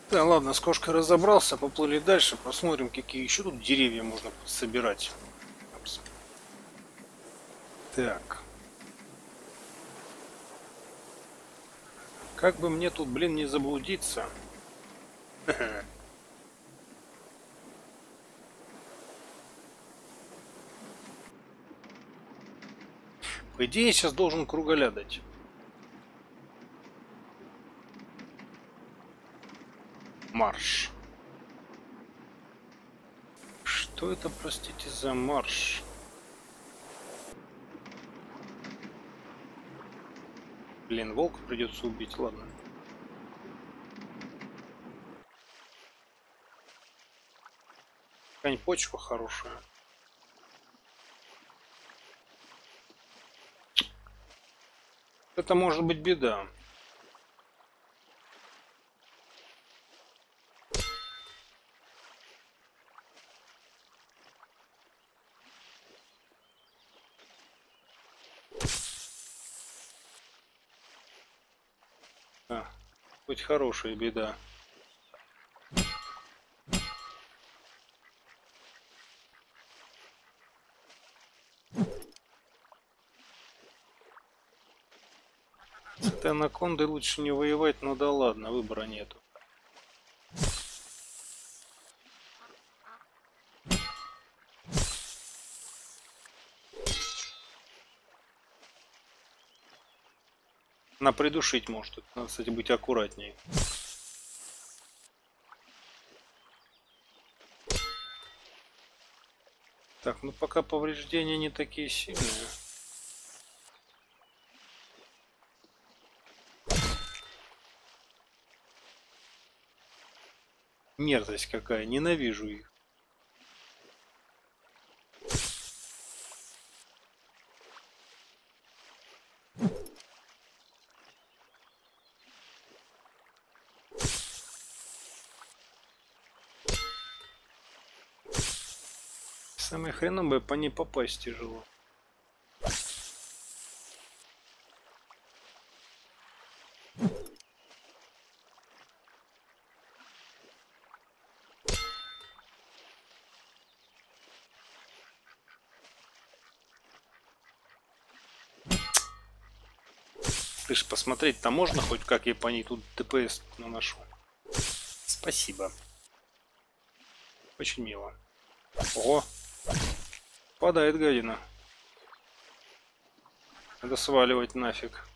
Да, ладно, с кошкой разобрался, поплыли дальше, посмотрим, какие еще тут деревья можно собирать. Опс. Так, как бы мне тут, блин, не заблудиться? По идее, я сейчас должен кругаля дать. Марш. Что это, простите, за марш? Блин, волка придется убить, ладно. Какая-нибудь почва хорошая. Это может быть беда. А, хоть хорошая беда. С этой анакондой лучше не воевать, но да ладно, выбора нету. Она придушить может. Надо, кстати, быть аккуратнее. Так, ну пока повреждения не такие сильные. Мерзость какая, ненавижу их. Самое хреновое, по ней попасть тяжело. Ты ж посмотреть-то можно хоть как я по ней тут ДПС наношу. Спасибо. Очень мило. Ого. Падает гадина. Надо сваливать нафиг.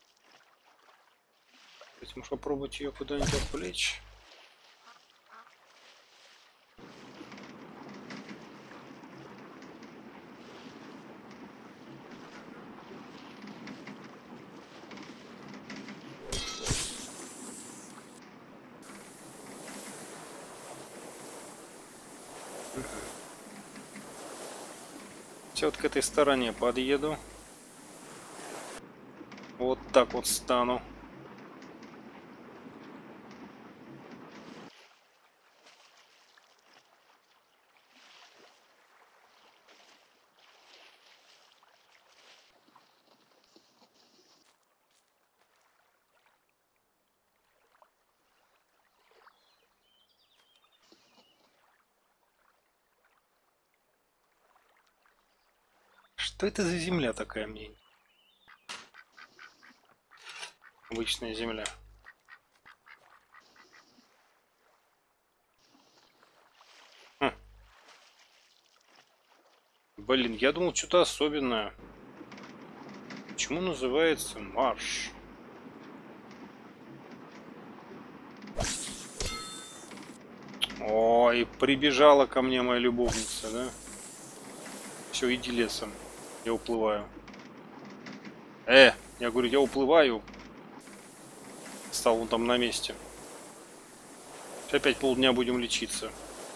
Может попробовать ее куда-нибудь отвлечь. Сейчас вот к этой стороне подъеду. Вот так вот стану. Что это за земля такая мне? Обычная земля. Хм. Блин, я думал что-то особенное. Почему называется марш? Ой, прибежала ко мне моя любовница, да? Все, иди лесом. Я уплываю. Я говорю, я уплываю. Стал он там на месте. Опять полдня будем лечиться.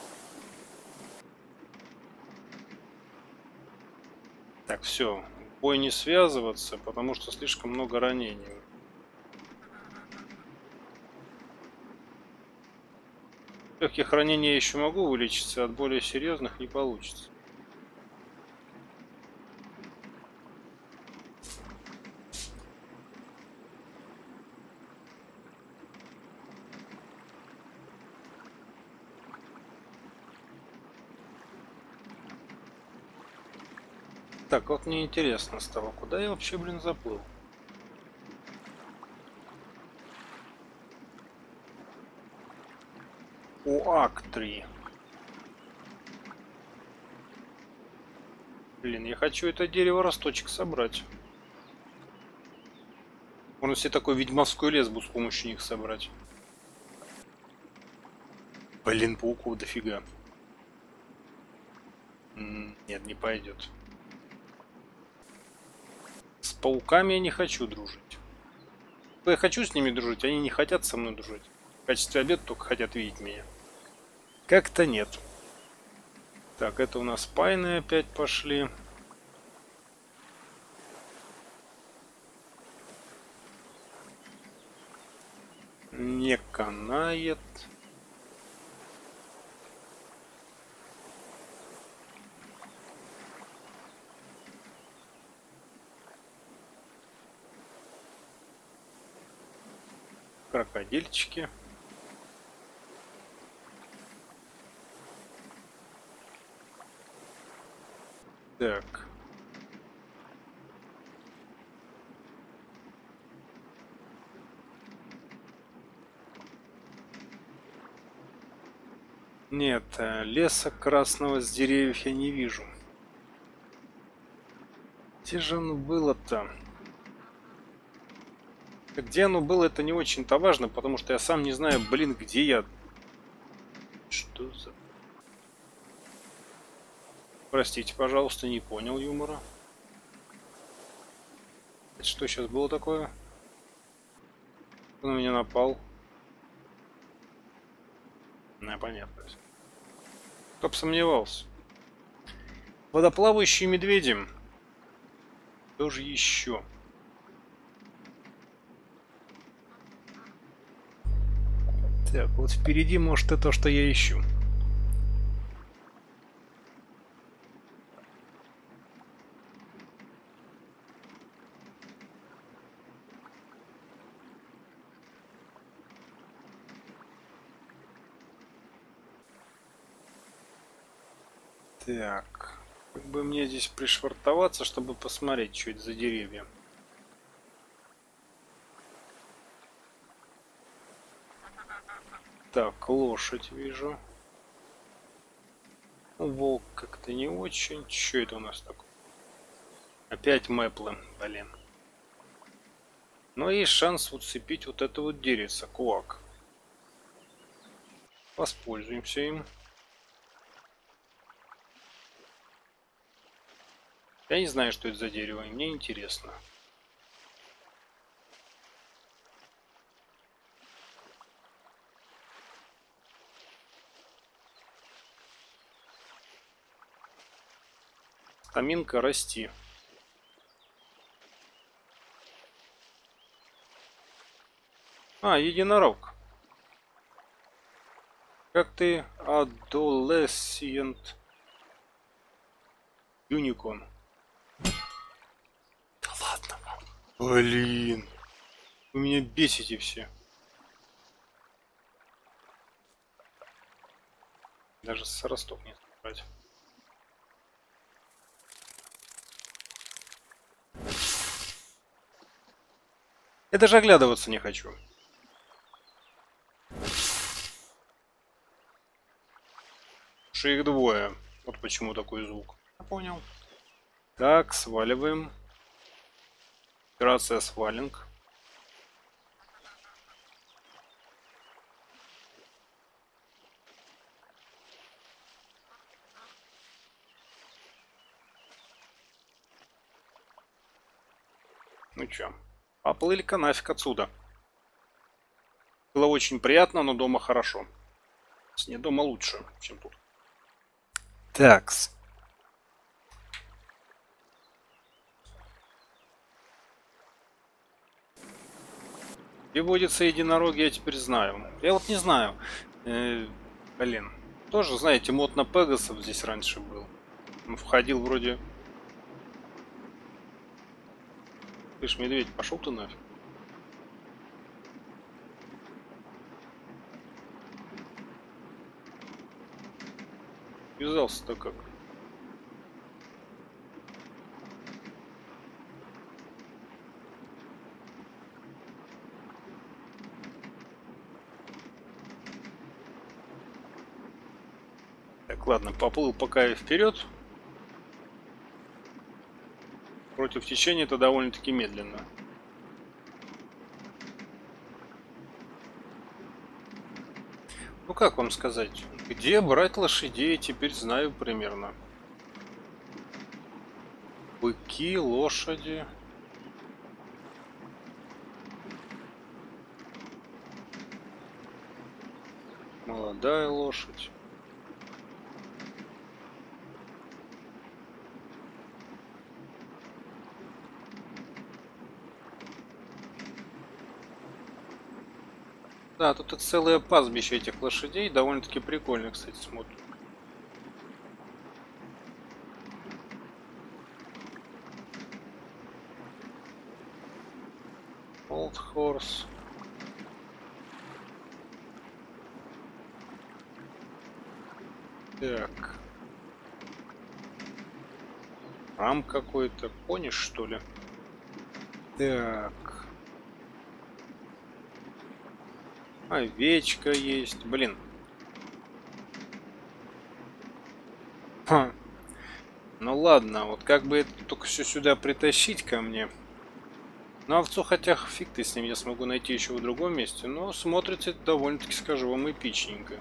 Так, все. В бой не связываться, потому что слишком много ранений. Легких ранений я еще могу вылечиться, от более серьезных не получится. Так, вот мне интересно стало, куда я вообще, блин, заплыл? УАК-3. Блин, я хочу это дерево росточек собрать. Можно себе такой ведьмовской лес бы с помощью них собрать. Блин, пауков дофига. Нет, не пойдет. С пауками я не хочу дружить. Я хочу с ними дружить, они не хотят со мной дружить. В качестве обеда только хотят видеть меня. Как-то нет. Так, это у нас пайны опять пошли. Не канает. Крокодильчики. Так. Нет, леса красного с деревьев я не вижу. Где же оно было-то? Где оно было, это не очень-то важно, потому что я сам не знаю, блин, где я. Что за... Простите, пожалуйста, не понял юмора. Это что сейчас было такое? Кто на меня напал? Понятно. Кто бы сомневался. Водоплавающие медведи. Кто же еще? Так, вот впереди, может, это то, что я ищу. Так, как бы мне здесь пришвартоваться, чтобы посмотреть, что это за деревья. Так, лошадь вижу. Волк как-то не очень. Что это у нас такое? Опять мэплы, блин. Но есть шанс уцепить вот это вот деревце, кулак. Воспользуемся им. Я не знаю, что это за дерево, и мне интересно. Стаминка, расти. А, единорог. Как ты, Adolescent Unicorn? Да ладно вам. Блин. Вы меня бесите все. Даже с росток не собрать. Я даже оглядываться не хочу. Что их двое. Вот почему такой звук. Я понял. Так, сваливаем. Операция свалинг. Ну чё, поплыли-ка нафиг отсюда. Было очень приятно, но дома хорошо. Не дома лучше, чем тут. Такс. Где водятся единороги, я теперь знаю. Я вот не знаю. Блин. Тоже, знаете, мод на Пегасов здесь раньше был. Он входил вроде... Слышь, медведь, пошел ты нафиг. Вязался-то как? Так, ладно, поплыл пока и вперед. Против течения это довольно-таки медленно. Ну как вам сказать, где брать лошадей, теперь знаю примерно. Быки, лошади. Молодая лошадь. Да, тут и целое пастбище этих лошадей. Довольно-таки прикольно, кстати, смотрю. Old Horse. Так. Рам какой-то. Пони, что ли? Так. Овечка есть. Блин. Ха. Ну ладно, вот как бы это только все сюда притащить ко мне. Ну, овцу хотя фиг ты с ним, я смогу найти еще в другом месте. Но смотрится это довольно-таки, скажу вам, эпичненько.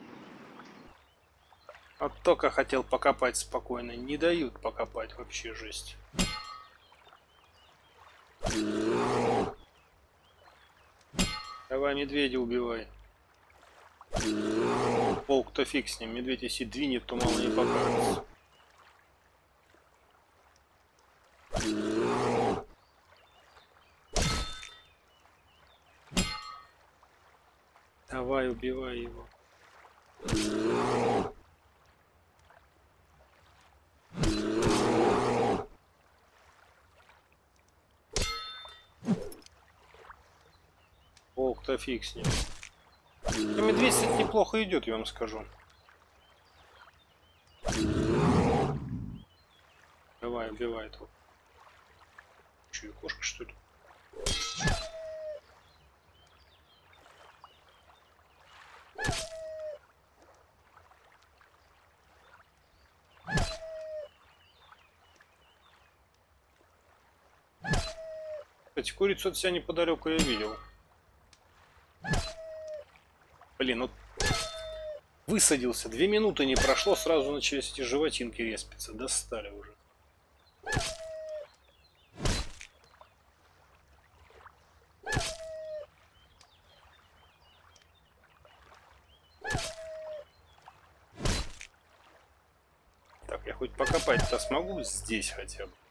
Вот только хотел покопать спокойно. Не дают покопать, вообще жесть. Давай медведя убивай. Волк-то фиг с ним. Медведь если двинет, то мало не покажется. Давай, убивай его. Волк-то фиг с ним. Но медведь, кстати, неплохо идет, я вам скажу. Давай, убивай этого. Че, и кошка, что ли? Кстати, курицу от себя неподалеку я видел. Блин, ну высадился, 2 минуты не прошло, сразу начались эти животинки респиться. Достали уже. Так, я хоть покопать-то смогу здесь хотя бы.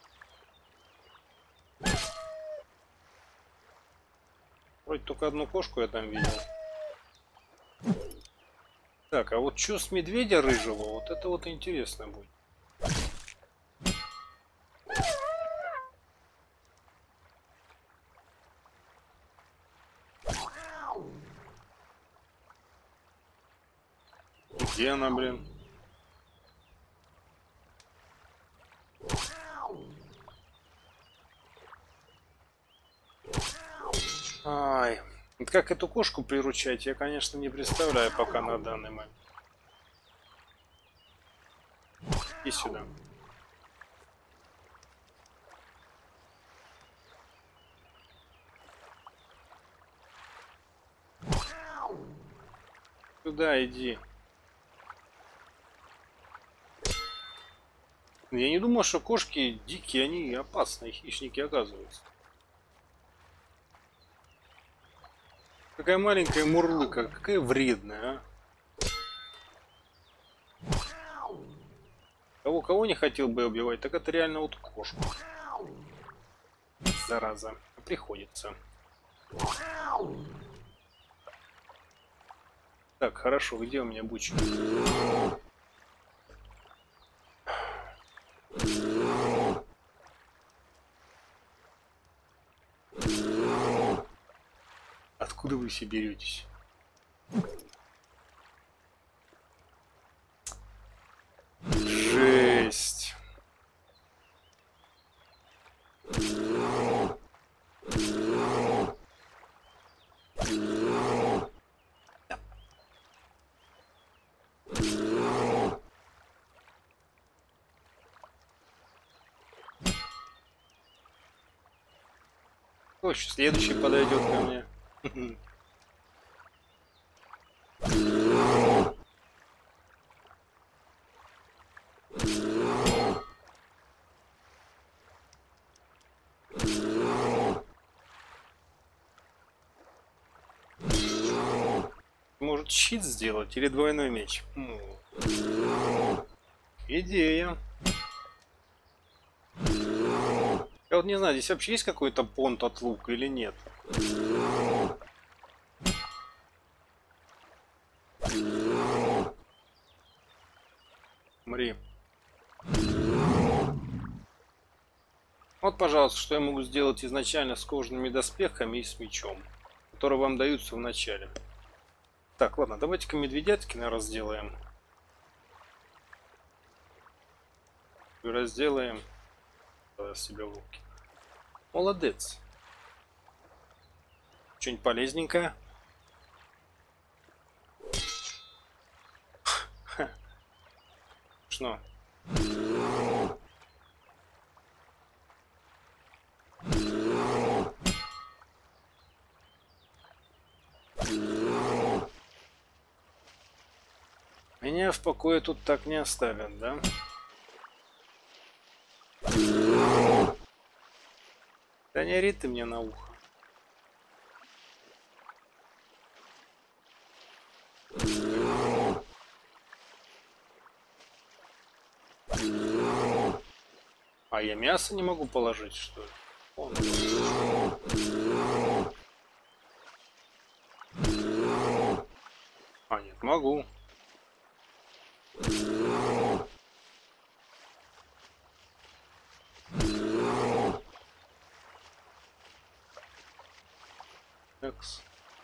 Вроде только одну кошку я там видел. Так, а вот что с медведя рыжего? Вот это вот интересно будет. Где она, блин? Ай, вот как эту кошку приручать, я, конечно, не представляю пока на данный момент. Иди сюда. Сюда иди. Я не думал, что кошки дикие, они опасные хищники оказываются. Какая маленькая мурлыка, какая вредная, а? Кого не хотел бы убивать, так это реально вот кошку. Зараза. Приходится. Так, хорошо, где у меня бучка? Откуда вы все беретесь? Жесть. Пусть следующий подойдет ко мне. Может, щит сделать или двойной меч? Идея. Я вот не знаю, здесь вообще есть какой-то понт от лука или нет? Мри. Вот, пожалуйста, что я могу сделать изначально с кожаными доспехами и с мечом, которые вам даются в начале. Так, ладно, давайте-ка медведятки, наверное, сделаем. И разделаем себе луки. Молодец. Что-нибудь полезненькое. Что? Меня в покое тут так не оставят, да? Да не ори ты мне на ухо. А я мясо не могу положить, что ли? Вон. А, нет, могу. Экс.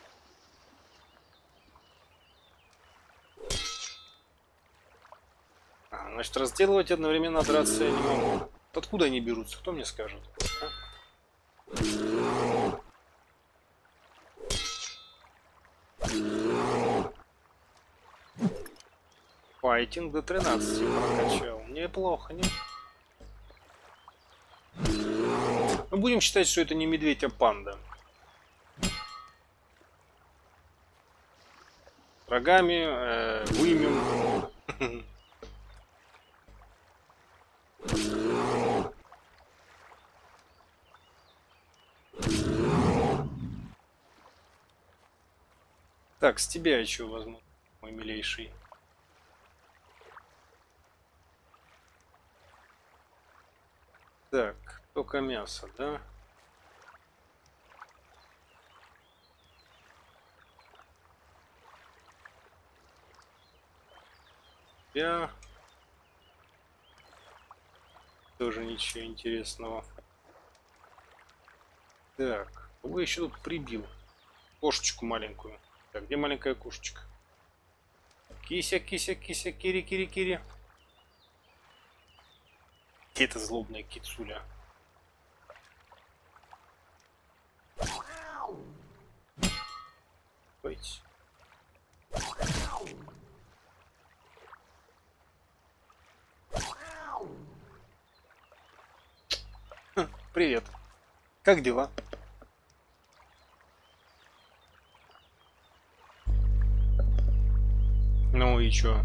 А, значит, разделывать одновременно драться я не могу. Откуда они берутся? Кто мне скажет? А? Файтинг до 13 прокачал. Неплохо, не? Мы будем считать, что это не медведь, а панда. Рогами вымем. Так, с тебя еще возьму, мой милейший. Так, только мясо, да? Я тоже ничего интересного. Так, кого еще тут прибил? Кошечку маленькую. Так, где маленькая кошечка? Кися, кися, кися, кири, кири, кири. Где эта злобная кицуля? Пойдите. Привет. Как дела? Ну и чё?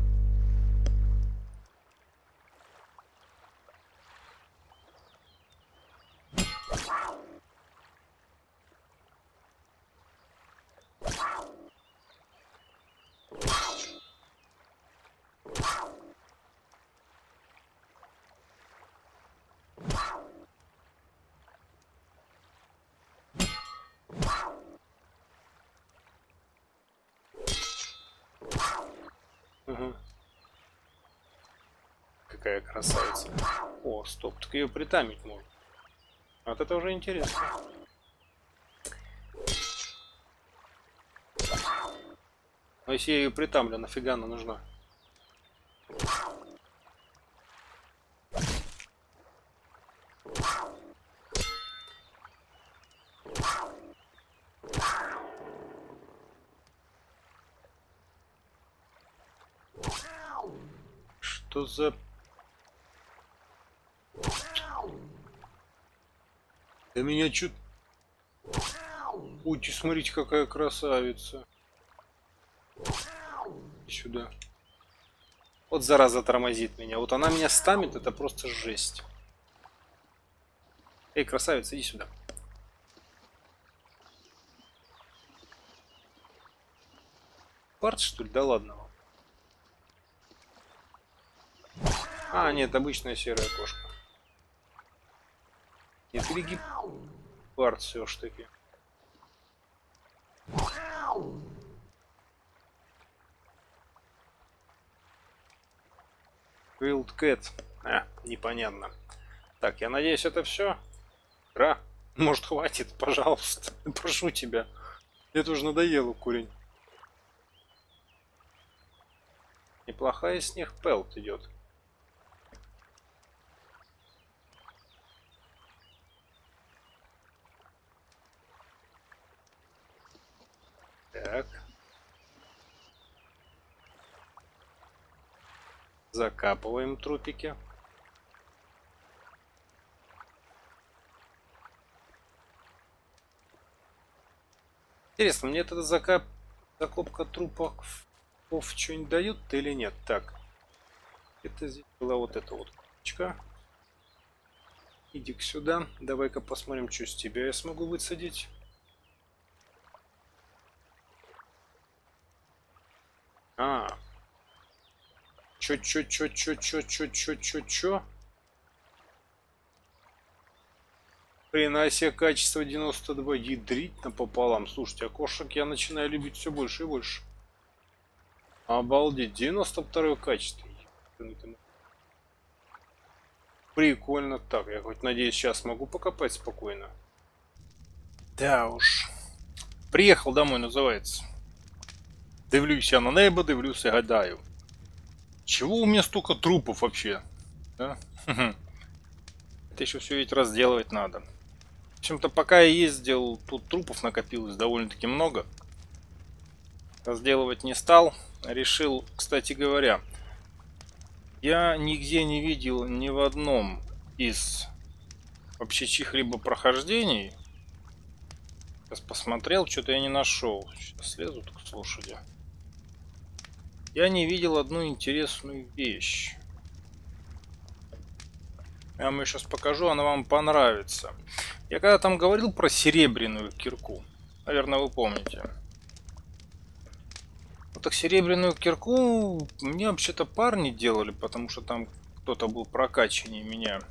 Угу. Какая красавица. О, стоп, так ее притамить можно. Вот это уже интересно. Но если я ее притамлю, нафига она нужна? Что за... Да меня чуть... Ой, смотрите, какая красавица. Сюда. Вот зараза тормозит меня. Вот она меня стамит, это просто жесть. Эй, красавица, иди сюда. Парт, что ли? Да ладно вам. А, нет, обычная серая кошка. Нет, или гепард все ж таки. Wildcat. Непонятно. Так, я надеюсь, это все. Может, хватит, пожалуйста. Прошу тебя. Мне тоже надоело, курень. Неплохая с них пелт идет. Так. Закапываем трупики. Интересно, мне это закопка трупов что-нибудь дают или нет? Так. Это здесь была вот эта вот кучка. Иди-ка сюда. Давай-ка посмотрим, что с тебя я смогу высадить. Чё? Хрена себе, качество 92. Ядрить напополам. Слушайте, окошек я начинаю любить все больше и больше. Обалдеть, 92 качество. Прикольно. Так, я хоть надеюсь, сейчас могу покопать спокойно. Да уж. Приехал домой, называется. Дивлюся на небо, дивлюся, гадаю. Чего у меня столько трупов вообще? Да? Это еще все ведь разделывать надо. В общем-то, пока я ездил, тут трупов накопилось довольно-таки много. Разделывать не стал. Решил, кстати говоря, я нигде не видел ни в одном из вообще чьих-либо прохождений. Сейчас посмотрел, что-то я не нашел. Сейчас слезу только с лошади. Я не видел одну интересную вещь. Я вам ее сейчас покажу, она вам понравится. Я когда там говорил про серебряную кирку, наверное, вы помните. Вот так серебряную кирку мне вообще-то парни делали, потому что там кто-то был прокачаннее меня.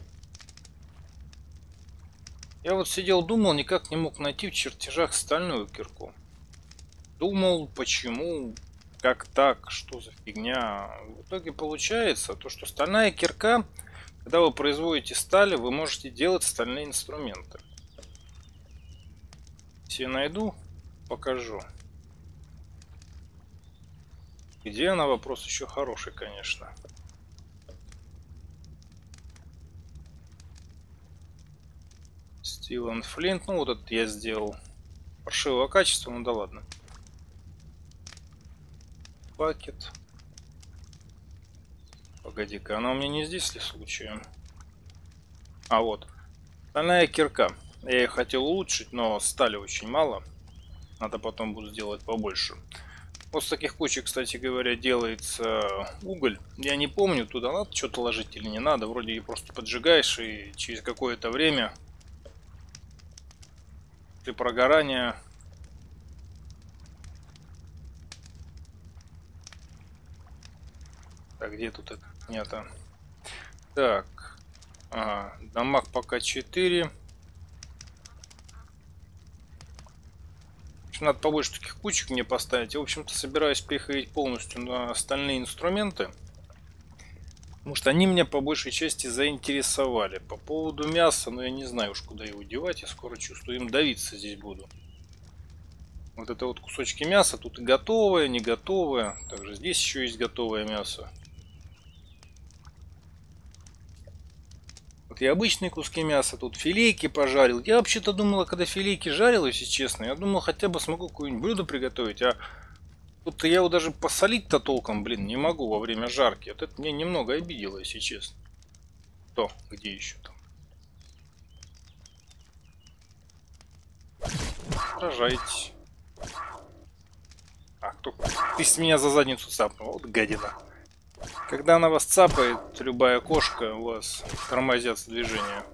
Я вот сидел, думал, никак не мог найти в чертежах стальную кирку. Думал, почему, как так, что за фигня. В итоге получается то, что стальная кирка, когда вы производите стали, вы можете делать стальные инструменты. Если я найду, покажу. Где она? Вопрос еще хороший, конечно. Steel and Flint. Ну, вот этот я сделал. Паршивого качества, ну да ладно. Пакет. Погоди-ка, она у меня не здесь ли случаем? А вот. Стальная кирка. Я ее хотел улучшить, но стали очень мало. Надо потом буду сделать побольше. Вот с таких кучек, кстати говоря, делается уголь. Я не помню, туда надо что-то ложить или не надо. Вроде ее просто поджигаешь, и через какое-то время при прогорании так, где тут это? Нет. Так. Дамаг пока 4. Надо побольше таких кучек мне поставить. Я, в общем-то, собираюсь переходить полностью на остальные инструменты. Потому что они меня по большей части заинтересовали. По поводу мяса, но я не знаю уж куда его девать. Я скоро чувствую, им давиться здесь буду. Вот это вот кусочки мяса. Тут и готовое, не готовое. Также здесь еще есть готовое мясо. Вот и обычные куски мяса, тут филейки пожарил. Я вообще-то думала, когда филейки жарил, если честно, я думал, хотя бы смогу какое-нибудь блюдо приготовить, а тут я его даже посолить-то толком, блин, не могу во время жарки. Вот это меня немного обидело, если честно. То, где еще там? Сражайтесь. А, кто? Ты с меня за задницу цапнул. Вот гадина. Когда она вас цапает, любая кошка, у вас тормозятся движения.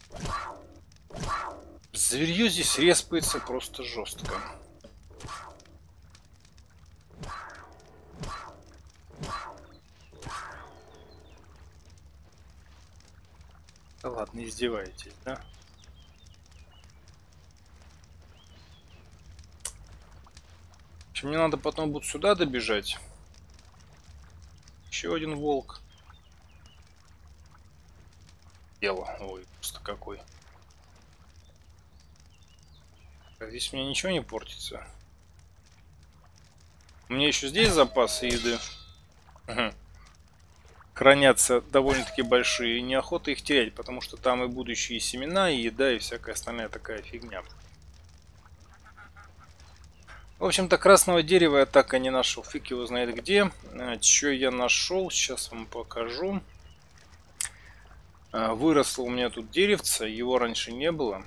Зверье здесь респается просто жестко. Да ладно, издеваетесь, да? В общем, мне надо потом будет сюда добежать. Еще один волк. Дело. Ой, просто какой. А здесь у меня ничего не портится. У меня еще здесь запасы еды. Угу. Хранятся довольно-таки большие. И неохота их терять, потому что там и будущие семена, и еда, и всякая остальная такая фигня. В общем-то, красного дерева я так и не нашел. Фиг его знает где. Что я нашел, сейчас вам покажу. Выросло у меня тут деревце, его раньше не было.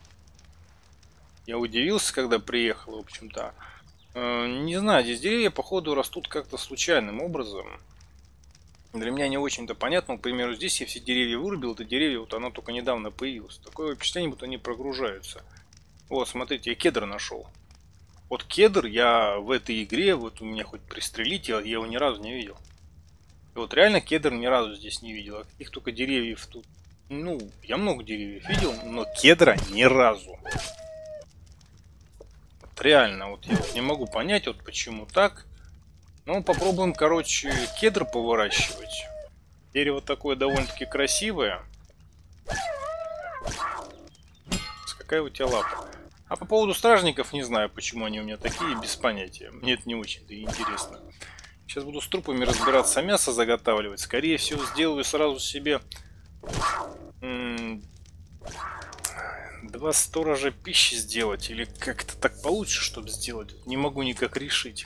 Я удивился, когда приехал, в общем-то. Не знаю, здесь деревья, походу, растут как-то случайным образом. Для меня не очень-то понятно. К примеру, здесь я все деревья вырубил, это деревья, вот оно только недавно появилось. Такое впечатление, будто они прогружаются. Вот, смотрите, я кедр нашел. Вот кедр я в этой игре, вот у меня хоть пристрелить, я его ни разу не видел. И вот реально кедр ни разу здесь не видел. А каких только деревьев тут. Ну, я много деревьев видел, но кедра ни разу. Вот реально, вот я вот не могу понять, вот почему так. Ну, попробуем, короче, кедр поворачивать. Дерево такое довольно-таки красивое. Какая у тебя лапа? А по поводу стражников не знаю, почему они у меня такие, без понятия. Мне это не очень-то интересно. Сейчас буду с трупами разбираться, мясо заготавливать. Скорее всего, сделаю сразу себе 2 сторожа пищи сделать. Или как-то так получше, чтобы сделать. Не могу никак решить.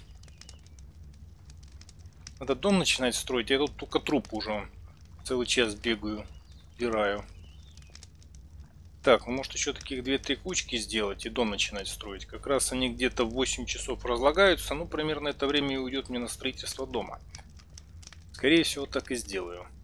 Надо дом начинать строить. Я тут только труп уже целый час бегаю, убираю. Так, ну может еще таких 2-3 кучки сделать и дом начинать строить. Как раз они где-то в 8 часов разлагаются. Ну, примерно это время и уйдет мне на строительство дома. Скорее всего, так и сделаю.